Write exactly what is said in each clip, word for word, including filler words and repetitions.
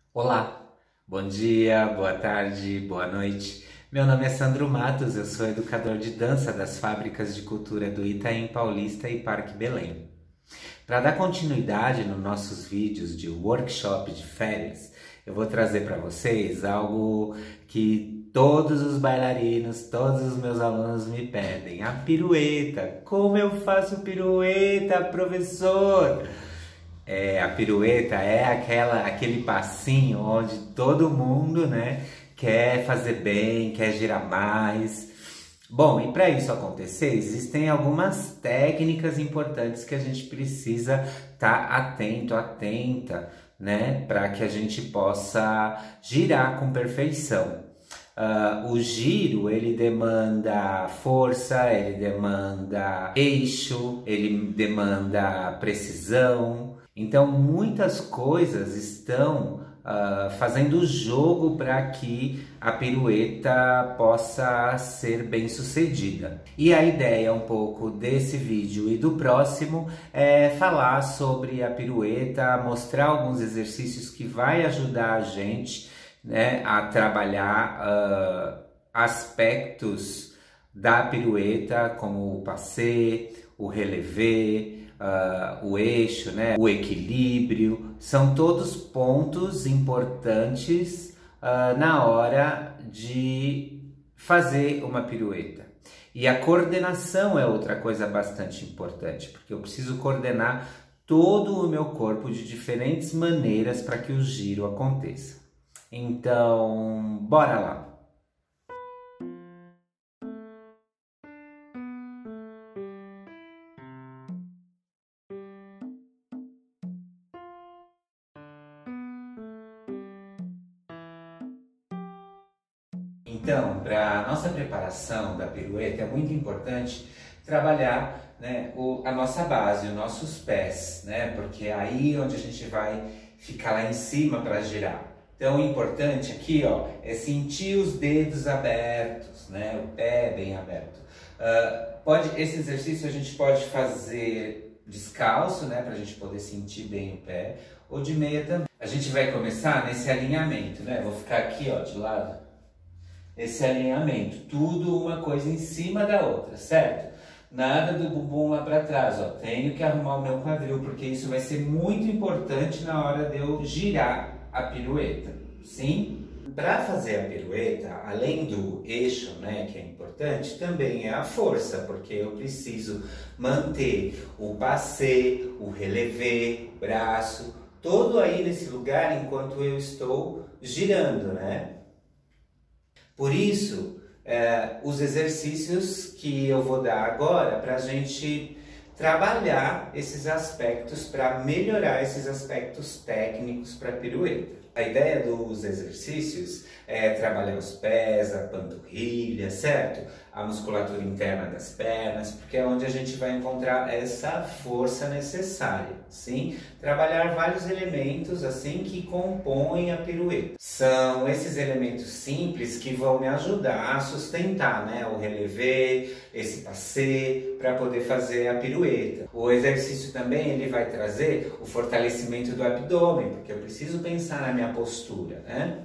Olá, bom dia, boa tarde, boa noite. Meu nome é Sandro Matos, eu sou educador de dança das Fábricas de Cultura do Itaim Paulista e Parque Belém. Para dar continuidade nos nossos vídeos de workshop de férias, eu vou trazer para vocês algo que todos os bailarinos, todos os meus alunos me pedem: a pirueta. Como eu faço pirueta, professor? É, a pirueta é aquela, aquele passinho onde todo mundo, né, quer fazer bem, quer girar mais. Bom, e para isso acontecer, existem algumas técnicas importantes que a gente precisa estar atento, atenta, né, para que a gente possa girar com perfeição. Uh, o giro, ele demanda força, ele demanda eixo, ele demanda precisão. Então, muitas coisas estão uh, fazendo o jogo para que a pirueta possa ser bem sucedida. E a ideia um pouco desse vídeo e do próximo é falar sobre a pirueta, mostrar alguns exercícios que vai ajudar a gente, né, a trabalhar uh, aspectos da pirueta, como o passé, o relevé, uh, o eixo, né, o equilíbrio. São todos pontos importantes uh, na hora de fazer uma pirueta. E a coordenação é outra coisa bastante importante, porque eu preciso coordenar todo o meu corpo de diferentes maneiras para que o giro aconteça. Então, bora lá! Então, para a nossa preparação da pirueta é muito importante trabalhar, né, o, a nossa base, os nossos pés, né, porque é aí onde a gente vai ficar lá em cima para girar. Então, o importante aqui, ó, é sentir os dedos abertos, né, o pé bem aberto. Uh, pode, esse exercício a gente pode fazer descalço, né, para a gente poder sentir bem o pé, ou de meia também. A gente vai começar nesse alinhamento, né, vou ficar aqui, ó, de lado. Esse alinhamento, tudo uma coisa em cima da outra, certo? Nada do bumbum lá para trás, ó. Tenho que arrumar o meu quadril, porque isso vai ser muito importante na hora de eu girar a pirueta, sim? Para fazer a pirueta, além do eixo, né, que é importante, também é a força, porque eu preciso manter o passé, o relevé, o braço, todo aí nesse lugar enquanto eu estou girando, né? Por isso, é, os exercícios que eu vou dar agora para a gente trabalhar esses aspectos, para melhorar esses aspectos técnicos para a pirueta. A ideia dos exercícios é trabalhar os pés, a panturrilha, certo? A musculatura interna das pernas, porque é onde a gente vai encontrar essa força necessária, sim? Trabalhar vários elementos assim que compõem a pirueta. São esses elementos simples que vão me ajudar a sustentar, né, o relevé, esse passé, para poder fazer a pirueta. O exercício também ele vai trazer o fortalecimento do abdômen, porque eu preciso pensar na minha postura, né?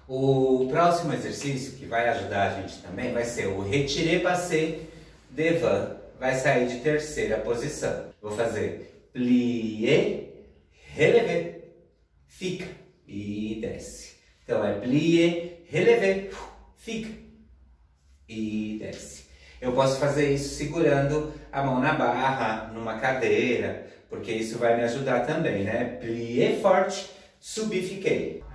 O próximo exercício que vai ajudar a gente também vai ser o retiré passé devant. Vai sair de terceira posição. Vou fazer plié, relevé, fica e desce. Então é plié, relevé, fica e desce. Eu posso fazer isso segurando a mão na barra, numa cadeira, porque isso vai me ajudar também, né? Plié forte, subi, fiquei.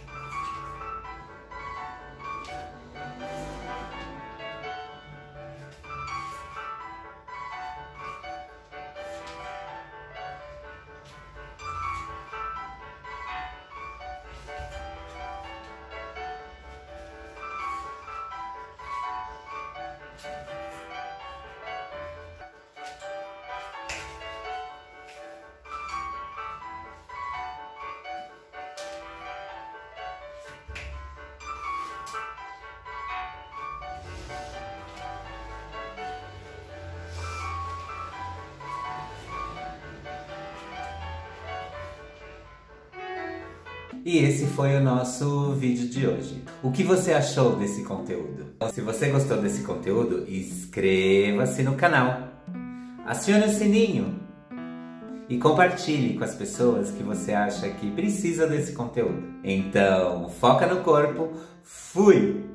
E esse foi o nosso vídeo de hoje. O que você achou desse conteúdo? Se você gostou desse conteúdo, inscreva-se no canal, acione o sininho e compartilhe com as pessoas que você acha que precisa desse conteúdo. Então, foca no corpo, fui!